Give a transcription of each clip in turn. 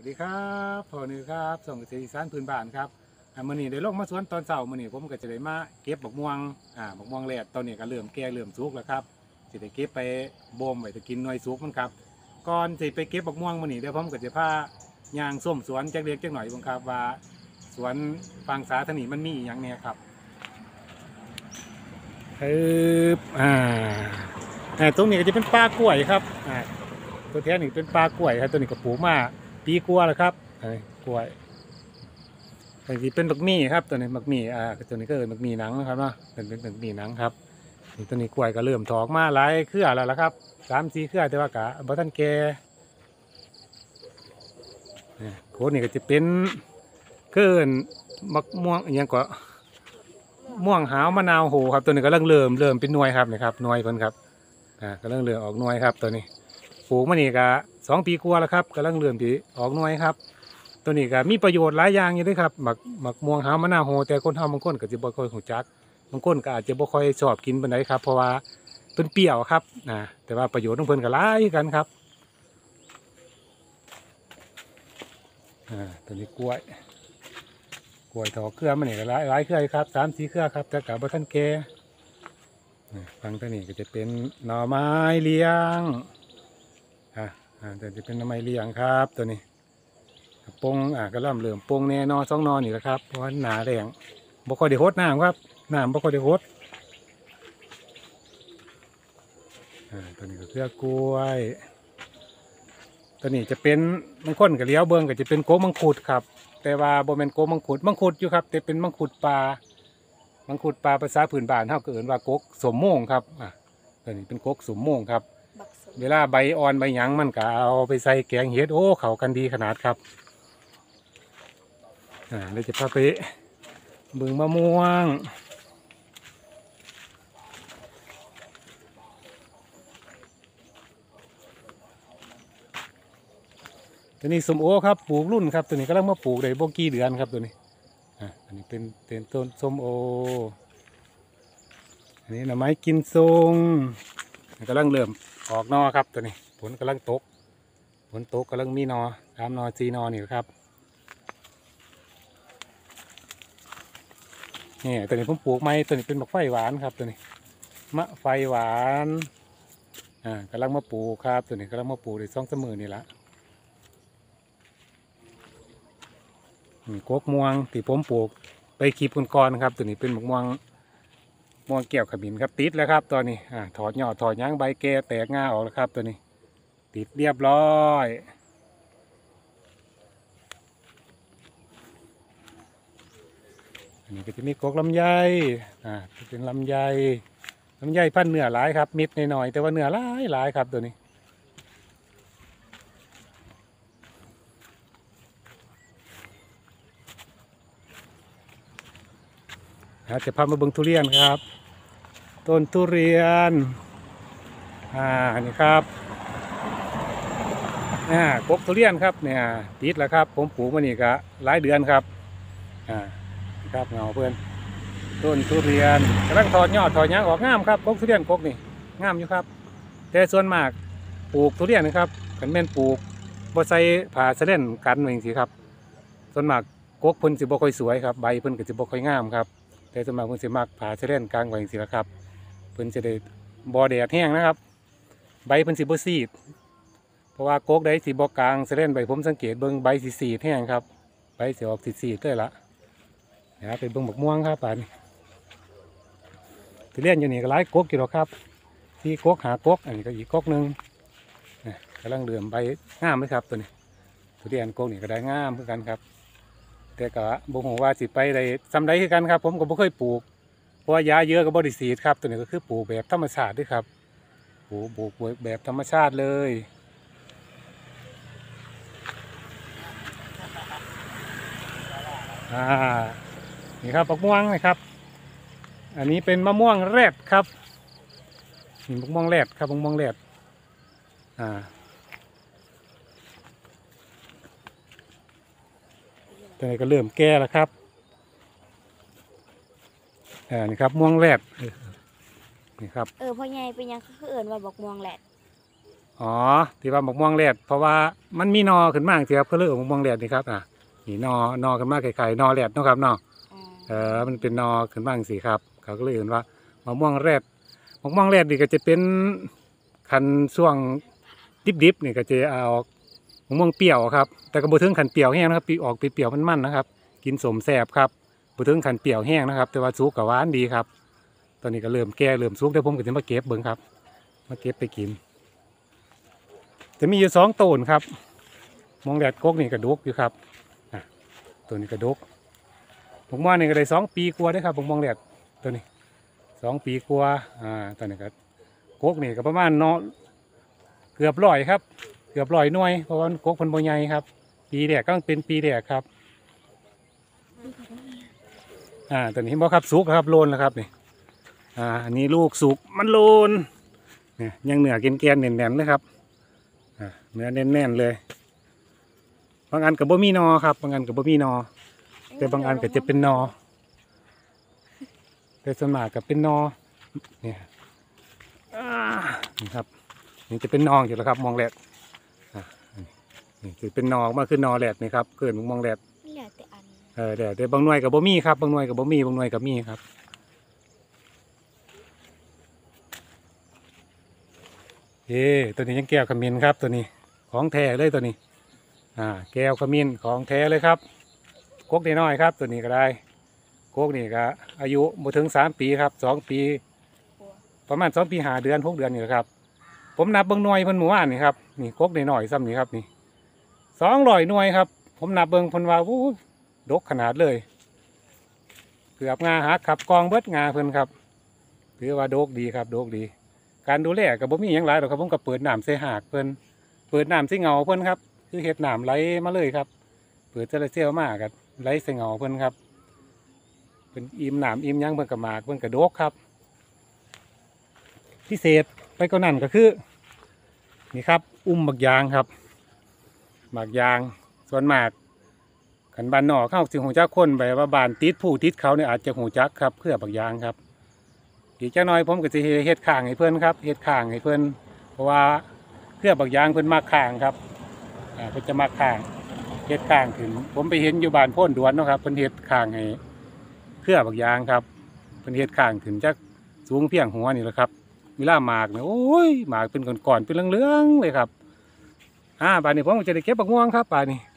ดีครับพ่อนี่ครับส่งเกษตรอีสานพื้นบ้านครับมื้อนี้ได้ลงมาสวนตอนเช้ามื้อนี้ผมก็จะได้มาเก็บบักม่วงบักม่วงแลดตอนนี้ก็เริ่มแก่เริ่มสุกแล้วครับสิได้เก็บไปบ่มไว้จะกินหน่วยสุกมันครับก่อนสิไปเก็บบักม่วงมื้อนี้เดี๋ยวผมก็จะพาย่างส้มสวนจักเล็กจักหน่อยบ่ครับว่าสวนฝั่งสาธารณะมันมีอีหยังเนี่ยครับตรงนี้ก็จะเป็นป่ากล้วยครับตัวแท้นี่เป็นป่ากล้วยครับตัวนี้ก็ปลูกมาปีกว่าแล้วครับกล้วยอันนี้เป็นบักมี่ครับตัวนี้บักมี่ตัวนี้ก็เป็นบักมี่หนังนะครับเนาะเป็นบักมี่หนังครับนี่ตัวนี้กล้วยก็เริ่มถอกมาหลายเครือแล้วละครับ3-4เครือแต่ว่ากะบ่ทันแก่โคนนี่ก็จะเป็นเกินบักม่วงอย่างก็ม่วงหาวมะนาวโหครับตัวนี้ก็เริ่มเป็นหน่วยครับนี่ครับหน่วยเพิ่นครับก็เริ่มออกหน่วยครับตัวนี้ปลูกมานี่ก็2 ปีกว่าแล้วครับก็เริ่มที่ออกหน่วยครับตัวนี้ก็มีประโยชน์หลายอย่างอยู่ด้วยครับหมักม่วงหาวมะนาวโหแต่คนเฮาบางคนก็จะบ่ค่อยรู้จักบางคนก็อาจจะบ่ค่อยชอบกินปานใดครับเพราะว่าเพิ่นเปรี้ยวครับแต่ว่าประโยชน์ของเพิ่นก็หลายกันครับตัวนี้กล้วยถอกเครือมันนี่ก็หลายเครือครับ3-4เครือครับแต่ก็บ่ทันแก่ฝั่งตัวนี้ก็จะเป็นหน่อไม้เลี้ยงจะเป็นหน่อไม้เลี้ยงครับตัวนี้ปงก็เริ่มปงแน่นอ2 นอนี่แหละครับเพราะว่าหนาแรงบ่ค่อยได้รดน้ำครับน้ำบ่ค่อยได้รดตัวนี้ก็เครือกล้วยตัวนี้จะเป็นบางคนก็เลี้ยวเบิ้งก็จะเป็นโกมังคุดครับแต่ว่าบ่แม่นโกมังคุดอยู่ครับแต่เป็นมังคุดปลาภาษาพื้นบ้านเฮาก็เอิ้นว่ากกสมโมงครับตัวนี้เป็นกกสมโมงครับเวลาใบอ่อนใบหยังมันก็เอาไปใส่แกงเห็ดโอ้เข้ากันดีขนาดครับเราจะพาไปบึงมะม่วงตัวนี้ส้มโอครับปลูกรุ่นครับตัวนี้กำลังมาปลูกได้บ่กี่เดือนครับตัวนี้อันนี้เป็นต้นส้มโออันนี้หน่อไม้กินทรงกำลังเริ่มออกนอครับตัวนี้ฝนกำลังตกกำลังมีนอ3 นอ 4 นอนี่ครับนี่ตัวนี้ผมปลูกไม้ตัวนี้เป็นมะไฟหวานครับตัวนี้มะไฟหวานกำลังมาปลูกครับตัวนี้กำลังมาปลูกได้2-3 มื้อนี่ละกกม่วงที่ผมปลูกไปคลิปก่อนๆครับตัวนี้เป็นม่วงแก้วขมิ้นครับติดแล้วครับตอนนี้ถอดยอดถอดยางใบแก่แตกง่าออกแล้วครับตัวนี้ติดเรียบร้อยอันนี้ก็จะมีกกลำไยเป็นลำไยพันธุ์เนื้อหลายครับมิดหน่อยแต่ว่าเนื้อหลายครับตัวนี้จะพามาเบิ่งทุเรียนครับต้นทุเรียนนี่ครับกกทุเรียนครับเนี่ยติดแล้วครับผมปลูกมานี่ก็หลายเดือนครับครับเงาเพื่อนต้นทุเรียนกำลังถอดยอดถอดยางออกงามครับกกทุเรียนกกนี่งามอยู่ครับแต่ส่วนมากปลูกทุเรียนนะครับขันแม่นปลูกบ่ใส่ผ่าเสล่นกันเองสิครับส่วนมากกกเพิ่นสิบ่ค่อยสวยครับใบเพิ่นก็สิบ่ค่อยงามครับแต่ส่วนมากเพิ่นสิมักผ่าเสล่นกลางไว้สิละครับเพิ่นจะได้บ่แดดแห้งนะครับใบเพิ่นสิบ่ซีดเพราะว่ากกได้สีบอกกลางเสล่นใบผมสังเกตเบิ้งใบสีแห้งครับใบสีออกสีเลยละไปเบิ้งบักม่วงครับป่านทุเรียนอยู่นี่ก็หลายกกอยู่หรอกครับที่กกหากกอันนี้ก็อีกกกหนึ่งกำลังเดือมใบงามไหมครับตัวนี้ทุเรียนกกนี่ก็ได้งามเหมือนกันครับแต่ก็บ่ฮู้ว่าสิไปได้ซ้ำใดคือกันครับผมก็บ่เคยปลูกเพราะว่ายาเยอะก็บ่ได้ฉีดครับตัวนี้ก็คือปลูกแบบธรรมชาติด้วยครับปลูกแบบธรรมชาติเลยนี่ครับมะม่วงนะครับอันนี้เป็นมะม่วงแรดครับนี่มะม่วงแรดครับมะม่วงแรดตัวนี้ก็เริ่มแก่แล้วครับนี่ครับม่วงแรดนี่ครับพ่อใหญ่เป็นยังคือเอิญว่าบอกม่วงแหละอ๋อที่ว่าหมกม่วงแรดเพราะว่ามันมีนอขึ้นมาสิครับเขาเรียกว่าหมกม่วงแรดนี่ครับนี่นอขึ้นมาไข่นอแรดเนาะครับเนาะมันเป็นนอขึ้นมาสิครับเขาก็เลยเรียกว่ามะม่วงแรดมะม่วงแรดนี่ก็จะเป็นคันช่วงดิบๆนี่ก็จะเอามะม่วงเปรี้ยวครับแต่ก็บ่ถึงขันเปรี้ยวแห้งนะครับออกเปรี้ยวๆมันๆนะครับกินสมแซ่บครับบ่ถึงขันเปรี้ยวแห้งนะครับแต่ว่าสุกกับหวานดีครับตอนนี้ก็เริ่มแก่เริ่มสุกเดี๋ยวผมก็จะมาเก็บเบิ่งครับมาเก็บไปกินจะมีอยู่2ต้นครับมองแดดกกนี่กระดกอยู่ครับตัวนี้กระดกผมว่านี่ก็ได้2 ปีกว่าได้ครับผมมองแดดตัวนี้2 ปีกว่าตอนนี้ก็กกนี่ก็ประมาณเนาะเกือบ100ครับเกือบ100หน่วยเพราะว่ากกเพิ่นบ่ใหญ่ครับปีแรกก็เป็นปีแรกครับตัวนี้เห็นบ่ครับสุกครับโลนแล้วครับนี่อันนี้ลูกสุกมันโลนเนี่ยยังเหนือแกนๆแน่นๆเลยครับเนื้อแน่นๆเลยบางอันกับบ่มีนอครับบางอันกับบ่มีนอแต่บางอันก็จะเป็นนอแต่ส่วนมากกับเป็นนอเนี่ยนี่ครับนี่จะเป็นนออยู่แล้วครับมองแรดนี่จะเป็นนอมาคือนอแรดนี่ครับเกิดมองแรดเหลือแต่อันแต่บางหน่วยกับบ่มีครับบางหน่วยกับบ่มีบางหน่วยกับมีครับตัวนี้ยังแก้วขมิ้นครับตัวนี้ของแท้เลยตัวนี้แก้วขมิ้นของแท้เลยครับกกน้อยครับตัวนี้ก็ได้กกนี่ก็อายุบ่ถึง3 ปีครับ2 ปีประมาณ2 ปี5 เดือน6 เดือนนี่แหละครับผมนับเบิ่งหน่วยเพิ่นหมู่บ้านนี่ครับนี่กกน้อยซ้ำนี่ครับนี่200 หน่วยครับผมนับเบิ่งเพิ่นว่าดกขนาดเลยเกือบงาหักครับกองเบิดงาเพิ่นครับถือว่าดกดีครับดกดีการดูแลกับบ่มีหยังหลายหรอกครับผมก็เปิดน้ำใส่หากเพิ่นเปิดน้ำใส่เงาเพิ่นครับคือเฮ็ดน้ำไหลมาเลยครับเปิดจะได้เซี่ยวมากกันไหลใส่เงาเพิ่นครับเป็นอิ่มน้ำอิ่มยังเพิ่นกับหมากเพิ่นกระโดกครับพิเศษไปกว่านั้นก็คือนี่ครับบักยางครับหมากยางส่วนมากขันบ้านนอกเข้าสิหูจักคนไปว่าบ้านติดผู้ติดเขาเนี่ยอาจจะหูจักครับเพื่อบักยางครับอีกจักหน่อยผมก็จะเฮ็ดข้างให้เพิ่นครับเฮ็ดข้างให้เพิ่นเพราะว่าเพื่อบักยางเพิ่นมากข้างครับเพิ่นจะมากข้างเฮ็ดข้างขึ้นผมไปเห็นอยู่บ้านโพ่นดวนเนาะครับเพิ่นเฮ็ดข้างให้เพื่อบักยางครับเพิ่นเฮ็ดข้างขึ้นจักสูงเพียงหัวนี่แหละครับเวลาหมากเนี่ยโอ้ยหมากเป็นก้อนๆเป็นเหลืองๆเลยครับบ้านนี้ผมจะได้เก็บบักม่วงครับบ้านนี้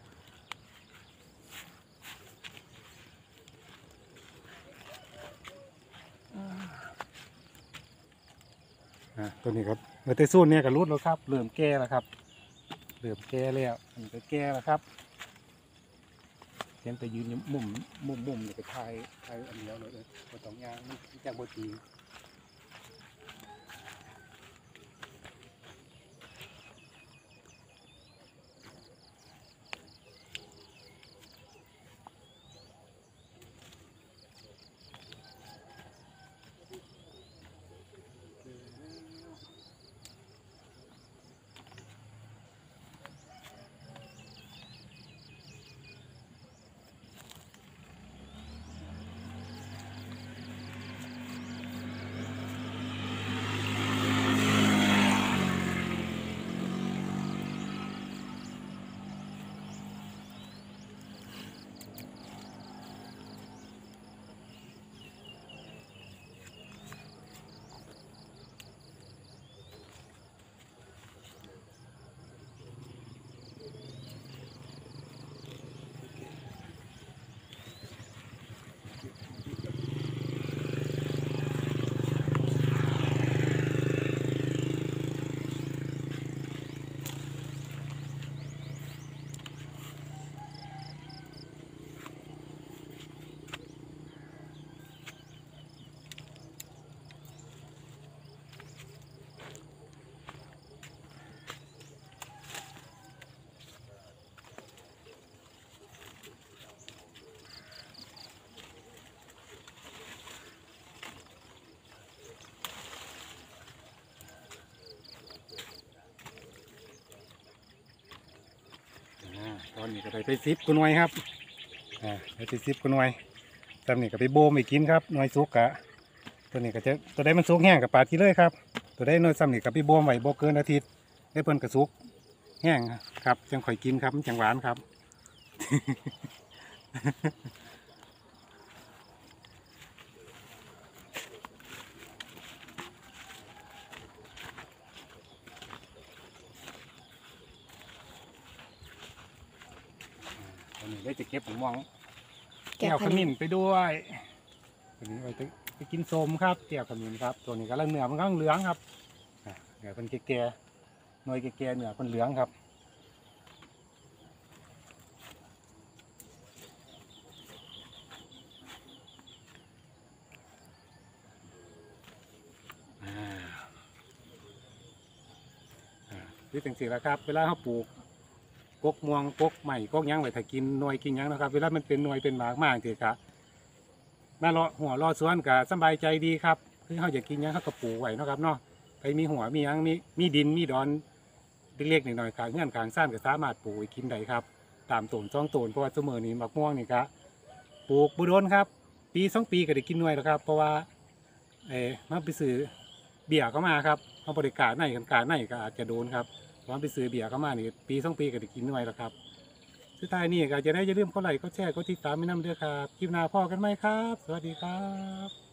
ตัวนี้ครับเมื่อเตซูนเนี่ยก็รุดแล้วครับเริ่มแก่แล้วครับเริ่มแก่แล้วมันก็แก่แล้วครับเห็นไปยืนมุมเนี่ยก็ทายอันเดียวเลยก็ต้องยางมันจากโบตีตอนนี้ก็ได้ไป10 กว่าหน่วยครับได้ไป10 กว่าหน่วยตอนนี้ก็ไปโบมไปกินครับหน่วยสุกกะตัวนี้ก็จะตัวได้มันสุกแห้งกับปาดที่เลยครับตัวได้หน่วยซ้ำนี่ก็ไปโบมไว้โบเกินอาทิตย์ได้เพิ่นกระสุกแห้งครับจังข่อยกินครับมันจังหวานครับ วันนี้ได้จะเก็บผมมองแก้วขมิ้นไปด้วยวันนี้ไปกินส้มครับแก้วขมิ้นครับตัวนี้ก็เนื้อมันก็เหลืองครับเนื้อเป็นแก่ๆหน่วยแก่ๆเนื้อเป็นเหลืองครับที่จังสิแล้วครับเวลาเขาปลูกกกม่วงกกใหม่กกยังไว้ถ้ากินหน่วยกินยังนะครับเวลามันเป็นหน่วยเป็นหมากมากทีครับมาเลาะหัวรอสวนก็สบายใจดีครับคือเขาอยากกินยังเขาก็ปลูกไว้นะครับเนาะไปมีหัวมียังมีดินมีดอนเล็กๆหน่อยๆขางเงื่อนขางสั้นก็สามารถปลูกกินได้ครับตามต้น2ต้นเพราะว่าเสมอนี้หมากม่วงนี่ครับปลูกบุโดนครับปี2ปีก็ได้กินหน่วยแล้วครับเพราะว่ามาไปซื้อเบี้ยเข้ามาครับเขาบริการในกันการในก็อาจจะโดนครับตอนไปซื้อเบียร์เข้ามานี่ปี2ปีก็ได้กินหน่วยแล้วครับสุดท้ายนี่ก็จะได้อย่าลืมกดไลค์กดแชร์กดติดตามไม่นำเด้อครับคลิปหน้าพอกันไหมครับสวัสดีครับ